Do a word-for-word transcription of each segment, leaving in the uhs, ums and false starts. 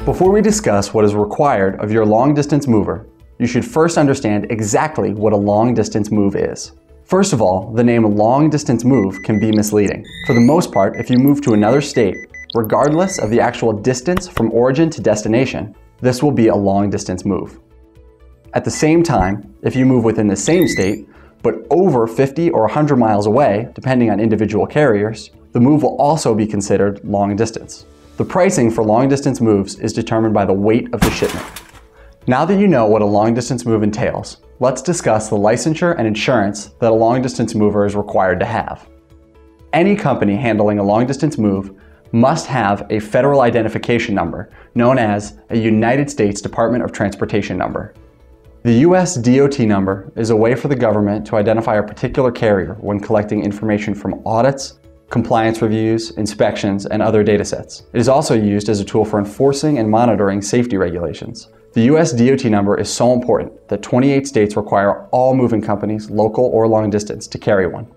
Before we discuss what is required of your long-distance mover, you should first understand exactly what a long-distance move is. First of all, the name long-distance move can be misleading. For the most part, if you move to another state, regardless of the actual distance from origin to destination, this will be a long-distance move. At the same time, if you move within the same state, but over fifty or one hundred miles away, depending on individual carriers, the move will also be considered long distance. The pricing for long distance moves is determined by the weight of the shipment. Now that you know what a long distance move entails, let's discuss the licensure and insurance that a long distance mover is required to have. Any company handling a long distance move must have a federal identification number known as a United States Department of Transportation number. The U S D O T number is a way for the government to identify a particular carrier when collecting information from audits, compliance reviews, inspections, and other datasets. It is also used as a tool for enforcing and monitoring safety regulations. The U S D O T number is so important that twenty-eight states require all moving companies, local or long distance, to carry one.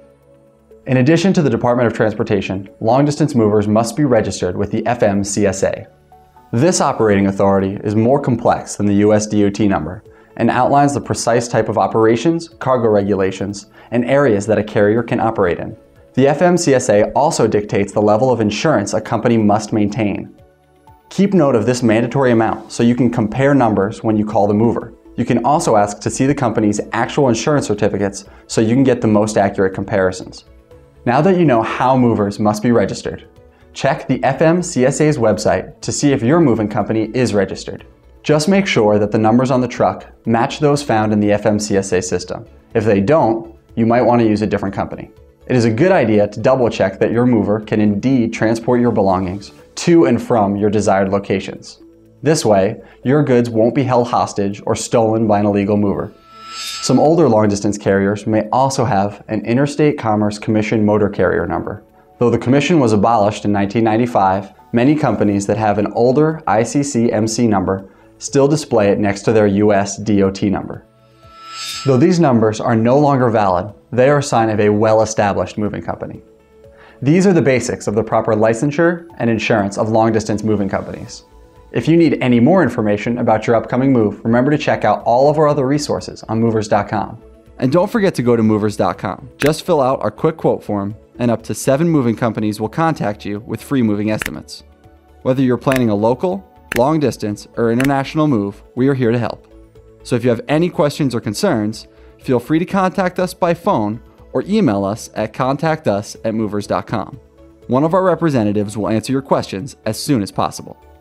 In addition to the Department of Transportation, long-distance movers must be registered with the F M C S A. This operating authority is more complex than the U S D O T number and outlines the precise type of operations, cargo regulations, and areas that a carrier can operate in. The F M C S A also dictates the level of insurance a company must maintain. Keep note of this mandatory amount so you can compare numbers when you call the mover. You can also ask to see the company's actual insurance certificates so you can get the most accurate comparisons. Now that you know how movers must be registered, check the F M C S A's website to see if your moving company is registered. Just make sure that the numbers on the truck match those found in the F M C S A system. If they don't, you might want to use a different company. It is a good idea to double check that your mover can indeed transport your belongings to and from your desired locations. This way, your goods won't be held hostage or stolen by an illegal mover. Some older long-distance carriers may also have an Interstate Commerce Commission motor carrier number. Though the commission was abolished in nineteen ninety-five, many companies that have an older I C C M C number still display it next to their U S D O T number. Though these numbers are no longer valid, they are a sign of a well-established moving company. These are the basics of the proper licensure and insurance of long-distance moving companies. If you need any more information about your upcoming move, remember to check out all of our other resources on movers dot com. And don't forget to go to movers dot com. Just fill out our quick quote form, and up to seven moving companies will contact you with free moving estimates. Whether you're planning a local, long distance, or international move, we are here to help. So if you have any questions or concerns, feel free to contact us by phone or email us at contact us at movers dot com. One of our representatives will answer your questions as soon as possible.